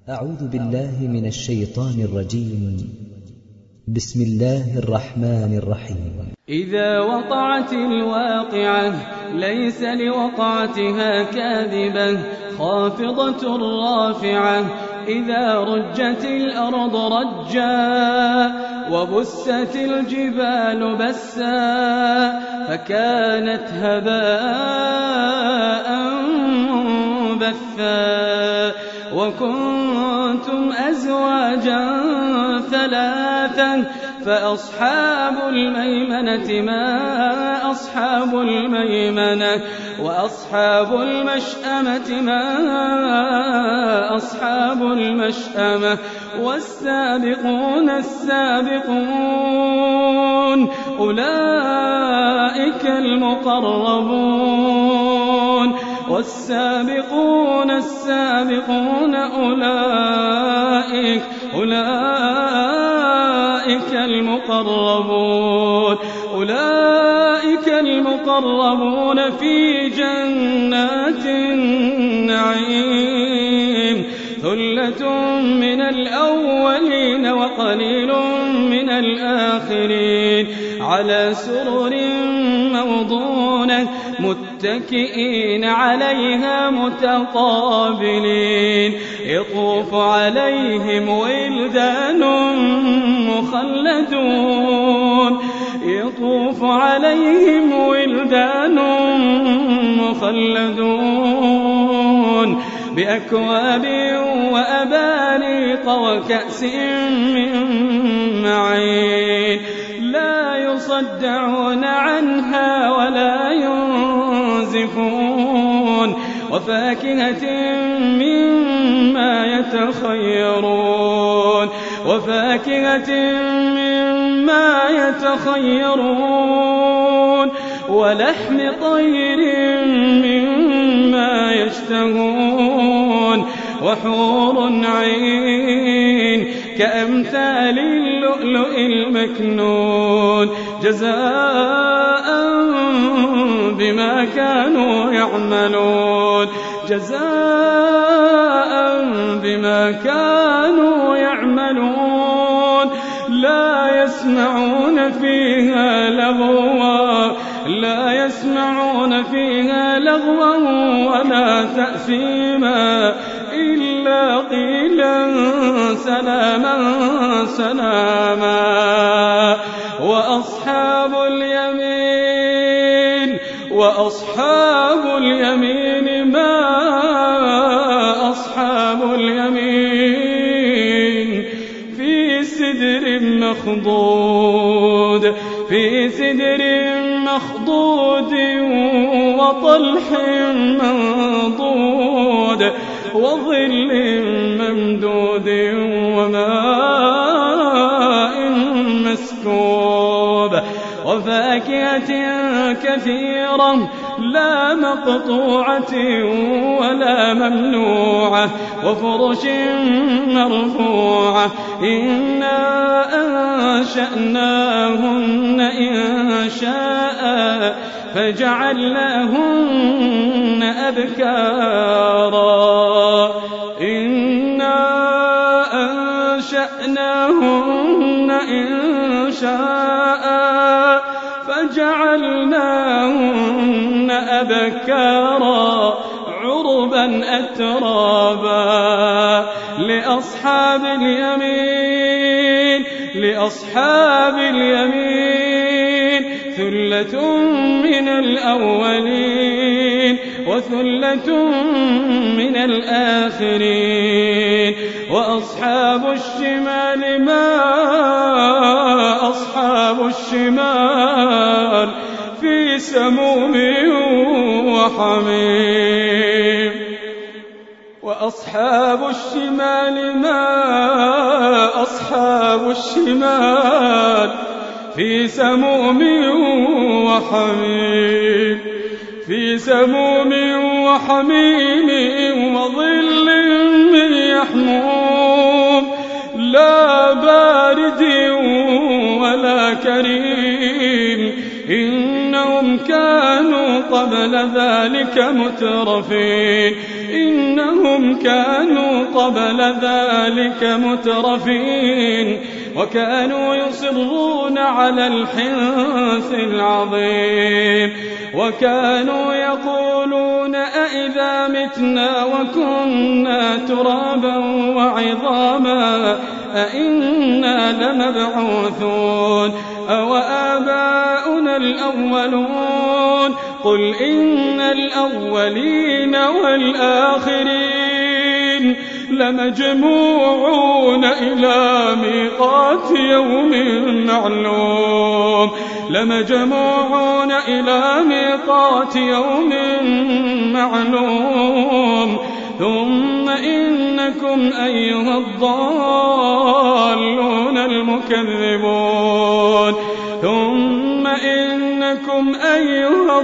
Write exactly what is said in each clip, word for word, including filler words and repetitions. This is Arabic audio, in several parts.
أعوذ بالله من الشيطان الرجيم. بسم الله الرحمن الرحيم. إذا وقعت الواقعة ليس لوقعتها كاذبة خافضة رافعة إذا رجت الأرض رجا وبست الجبال بسا فكانت هباء بثا وكنتم أزواجا ثلاثا فأصحاب الميمنة ما أصحاب الميمنة وأصحاب المشأمة ما أصحاب المشأمة والسابقون السابقون أولئك المقربون والسابقون السابقون أولئك أولئك المقربون أولئك المقربون في جنات النعيم ثلة من الأولين وقليل من الآخرين على سرر موضونة متكئين عليها متقابلين يطوف عليهم ولدان مخلدون يطوف عليهم ولدان مخلدون بأكواب وأباريق وكأس من معين لا يصدعون عنها ولا ينزفون وفاكهة مما يتخيرون وفاكهة مما يتخيرون ولحم طير مما يشتهون وحور عين كأمثال اللؤلؤ المكنون جزاء بما كانوا يعملون جزاء بما كانوا يعملون لا يسمعون فيها لغوا لا يسمعون فيها لغوا ولا تأثيما إلا قيلا سلاما سلاما وأصحاب اليمين وأصحاب اليمين ما أصحاب اليمين في سدر مخضود في سدر مخضود وطلح منضود وظل ممدود وماء مسكوب وفاكهة كثيرة لا مقطوعة ولا ممنوعة وفرش مرفوعة إنا أنشأناهن إنشاء فجعلناهن أبكارا إنا أنشأناهن إنشاء فجعلناهن أبكارا عربا أترابا لأصحاب اليمين لأصحاب اليمين ثلة من الأولين وثلة من الآخرين وأصحاب الشمال ما أصحاب الشمال في سموم وحميم وأصحاب الشمال ما أصحاب الشمال في سموم وحميم في سموم وحميم وظل من يحموم لا بارد ولا كريم إنهم كانوا قبل ذلك مترفين إنهم إنهم كانوا قبل ذلك مترفين وكانوا يصرون على الحنث العظيم وكانوا يقولون أئذا متنا وكنا ترابا وعظاما أئنا لمبعوثون أو آباؤنا الأولون قل إن الأولين والآخرين لمجموعون إلى ميقات يوم معلوم لمجموعون إلى ميقات يوم معلوم ثم إنكم أيها الضالون المكذبون ثم إنكم أيها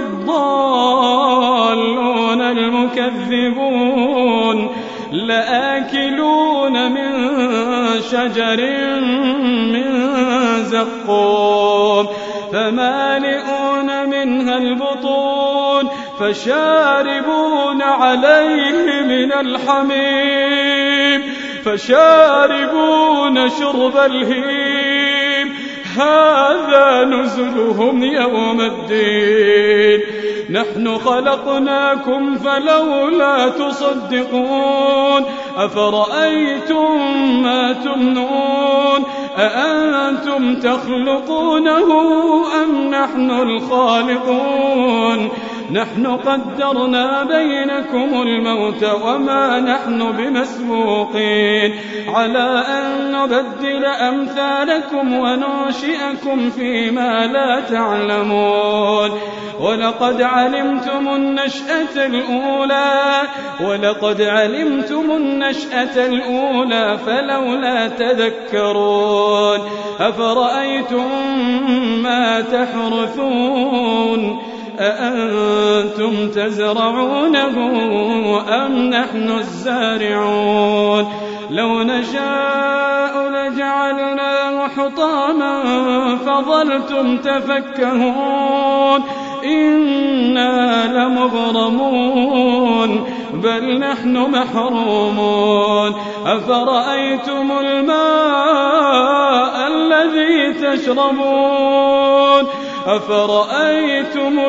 الضالون المكذبون لآكلون من شجر من زقوم فمالئون منها البطون فشاربون عليه من الحميم فشاربون شرب الهيم هذا نزلهم يوم الدين نحن خلقناكم فلولا تصدقون أفرأيتم ما تمنون أأنتم تخلقونه أم نحن الخالقون نحن قدرنا بينكم الموت وما نحن بمسبوقين على أن نبدل أمثالكم وننشئكم فيما لا تعلمون ولقد علمتم النشأة الأولى ولقد علمتم النشأة الأولى فلولا تذكرون أفرأيتم ما تحرثون أأنتم تزرعونه أم نحن الزارعون لو نشاء لجعلناه حطاما فظلتم تفكهون إنا لمغرمون بل نحن محرومون أفرأيتم الماء الذي تشربون أفرأيتم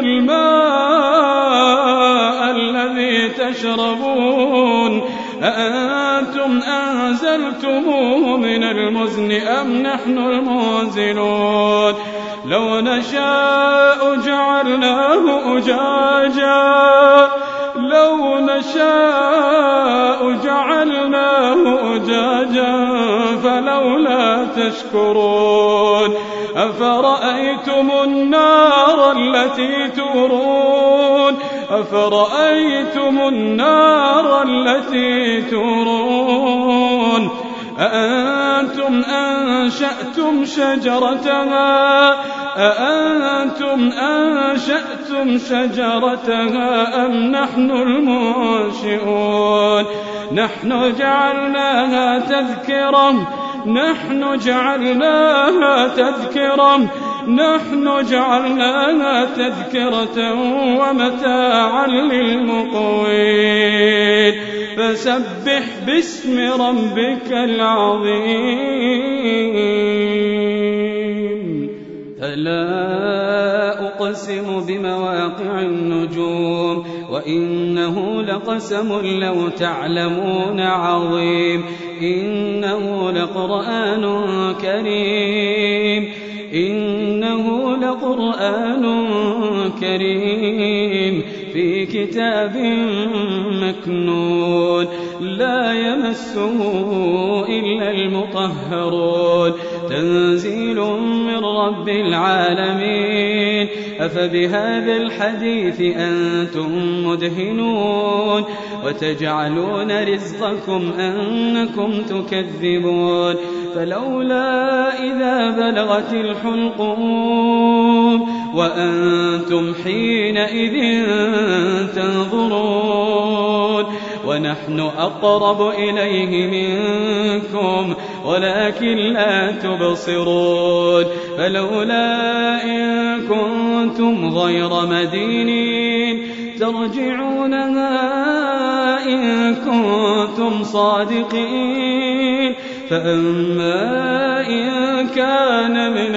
الماء الذي تشربون أأنتم أنزلتموه من المزن أم نحن المنزلون لو نشاء جعلناه أجاجا لو نشاء جعلناه أجاجا فلولا تشكرون أفرأيتم النار التي تورون أفرأيتم النار التي تورون أأنتم أنشأتم شجرتها أأنتم أنشأتم شجرتها أم نحن المنشئون نحن جعلناها تذكرة نحن جعلناها تذكرة نحن جعلناها تذكرة ومتاعا للمقوين فسبح باسم ربك العظيم فلا أقسم بمواقع النجوم وإنه لقسم لو تعلمون عظيم إنه لقرآن كريم إنه لقرآن كريم في كتاب مكنون لا يمسه إلا المطهرون تنزيل من رب العالمين أفبهذا الحديث أنتم مدهنون وتجعلون رزقكم أنكم تكذبون فلولا إذا بلغت الحلقوم وأنتم حينئذ تنظرون ونحن أقرب إليه منكم ولكن لا تبصرون فلولا إن كنتم غير مدينين ترجعونها إن كنتم صادقين فأما إن كان من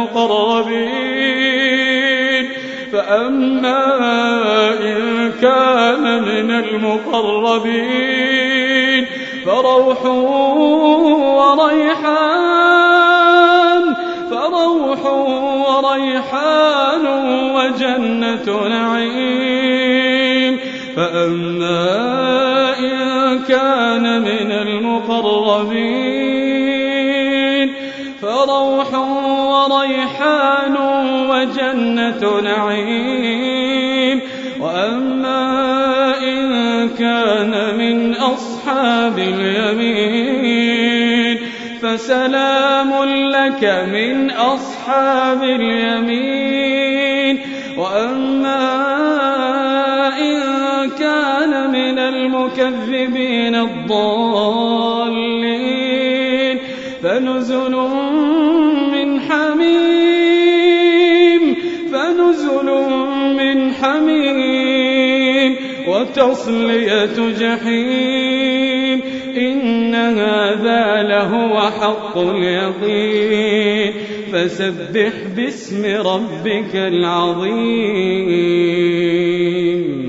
المقربين فأما إن كان من المقربين فروح وريحان فروح وريحان وجنة نعيم فأما إن كان من المقربين فروح وريحان وجنة نعيم وأما إن كان من أصحاب اليمين فسلام لك من أصحاب اليمين وأما إن كان من المكذبين الضالين فنزل من حميم فنزل من حميم وتصلية جحيم إن هذا لهو حق اليقين فسبح باسم ربك العظيم.